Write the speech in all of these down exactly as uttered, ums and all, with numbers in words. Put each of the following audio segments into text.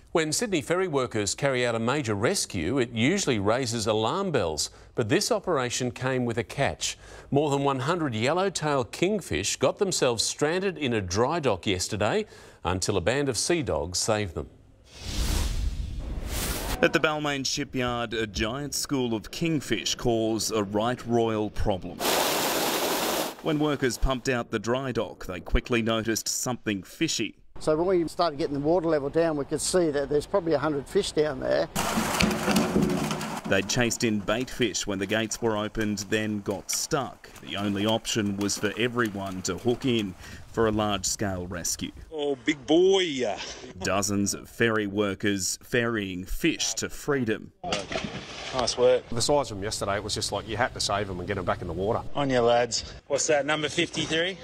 When Sydney Ferry workers carry out a major rescue, it usually raises alarm bells. But this operation came with a catch. More than one hundred Yellowtail Kingfish got themselves stranded in a dry dock yesterday until a band of sea dogs saved them. At the Balmain shipyard, a giant school of kingfish caused a right royal problem. When workers pumped out the dry dock, they quickly noticed something fishy. So when we started getting the water level down, we could see that there's probably one hundred fish down there. They'd chased in bait fish when the gates were opened, then got stuck. The only option was for everyone to hook in for a large-scale rescue. Oh, big boy! Dozens of ferry workers ferrying fish to freedom. Nice work. The size of them yesterday, it was just like you had to save them and get them back in the water. On you, lads. What's that, number fifty-three?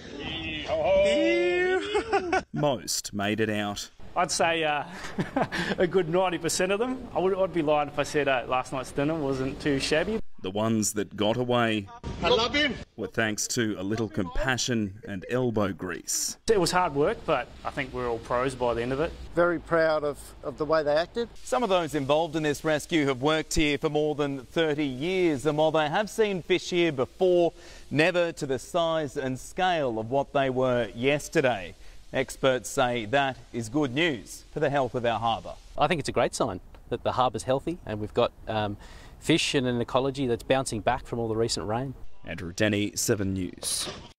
Most made it out. I'd say uh, a good ninety percent of them. I would, I'd be lying if I said uh, last night's dinner wasn't too shabby. The ones that got away I love him. were thanks to a little compassion and elbow grease. It was hard work, but I think we're all pros by the end of it. Very proud of, of the way they acted. Some of those involved in this rescue have worked here for more than thirty years, and while they have seen fish here before, never to the size and scale of what they were yesterday. Experts say that is good news for the health of our harbour. I think it's a great sign that the harbour's healthy and we've got um, fish and an ecology that's bouncing back from all the recent rain. Andrew Denny, seven News.